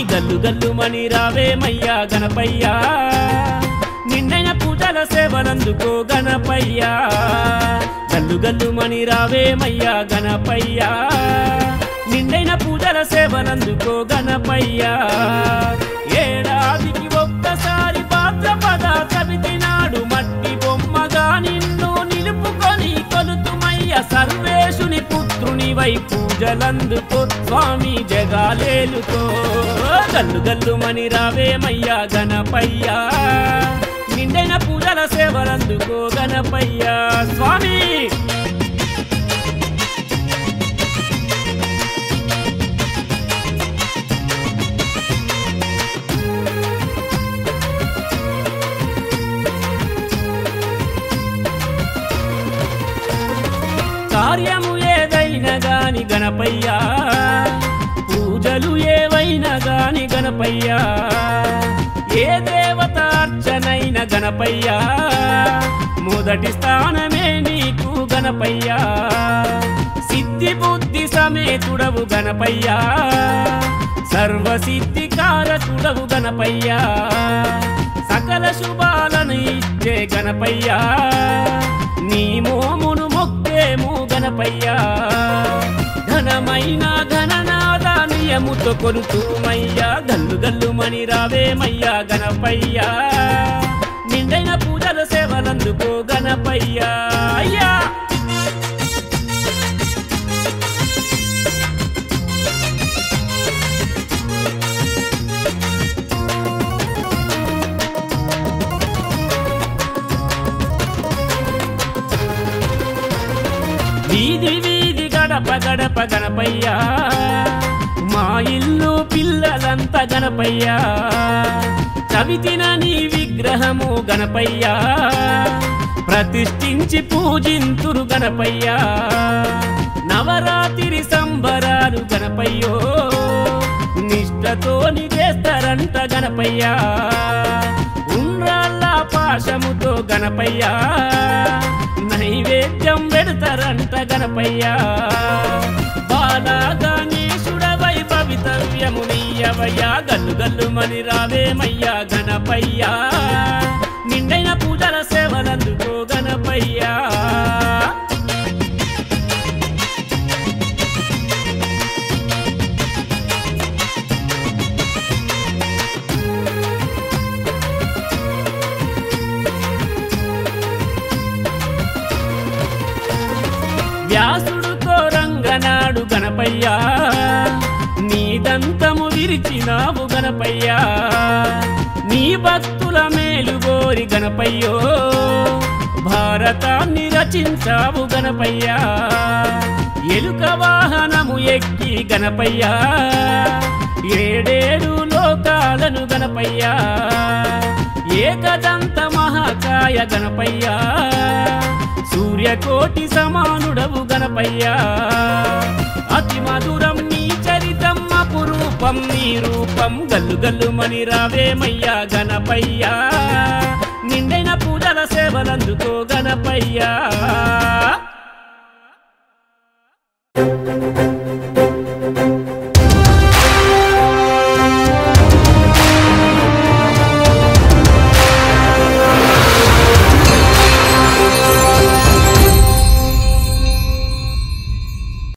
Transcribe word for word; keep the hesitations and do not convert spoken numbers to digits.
గల్లు గల్లు మని రావేమయ్యా గణపయ్యా నిండైన పూజల సేవలందుకో గణపయ్యా గల్లు గల్లు మని రావేమయ్యా గణపయ్యా నిండైన పూజల సేవలందుకో గణపయ్యా ఏడాదికి ఒక్కసారి భాద్రపద చవితి నాడు మట్టి బొమ్మగా నిన్ను నిలుపుకొని కొలుతుమయ్య సర్వేశుని పుత్రుని వై పూజలందుకో స్వామి జగాలేలుకో గల్లు గల్లు మని రావేమయ్యా గణపయ్యా నిండైన పూజల సేవలందుకో గణపయ్యా స్వామి కార్యము ఏదైనా గాని గణపయ్యా పూజలు ఏవైనా గాని గణపయ్యా ఏ దేవత అర్చనైన గణపయ్యా మొదటి స్థానమే నీకు గణపయ్యా సిద్ధి బుద్ధి సమేతుడవు గణపయ్యా సర్వసిద్ధి కారకుడవు గణపయ్యా సకల శుభాలను ఇచ్చే గణపయ్యా నీ మోమును మొక్కేము గణపయ్యా ఘనమైన ఘననాద నియముతో కొలుతుమయ్యా గల్లు గల్లు మని రావేమయ్యా గణపయ్యా నిండైన పూజల సేవలందుకో గణపయ్యా అయ్యా వీధి వీధి గడప గడప గణపయ్యా మా ఇల్లు పిల్లలంతా గణపయ్యా చవితిన నీ విగ్రహము గణపయ్యా ప్రతిష్ఠించి పూజింతురు గణపయ్యా నవరాత్రి సంబరాలు గణపయ్యో నిష్ఠతోని చేస్తారంట గణపయ్యా ఉండ్రాళ్ళ పాశముతో గణపయ్యా నైవేద్యం పెడతారంట గణపయ్యా బాలా గణేశుడవై భవితవ్యము నీయవయ్యా గల్లు గల్లు మని రావేమయ్యా గణపయ్యా నిండైన పూజల సేవలందుకో గణపయ్యా వ్యాసుడుతో రంగనాడు గణపయ్యా నీదంతము విరిచినావు గణపయ్యా నీ భక్తుల మేలు గోరి గణపయ్యో భారతాన్ని రచించావు గణపయ్యా ఎలుక వాహనము ఎక్కి గణపయ్యా ఏడేడు లోకాలను గణపయ్యా ఏకదంత మహాకాయ గణపయ్యా సూర్యకోటి సమానుడవు గణపయ్యా అతి మధురం నీ చరితం అపురూపం నీ రూపం గల్లు గల్లు మని రావేమయ్యా గణపయ్యా నిండైన పూజల సేవలందుకో గణపయ్యా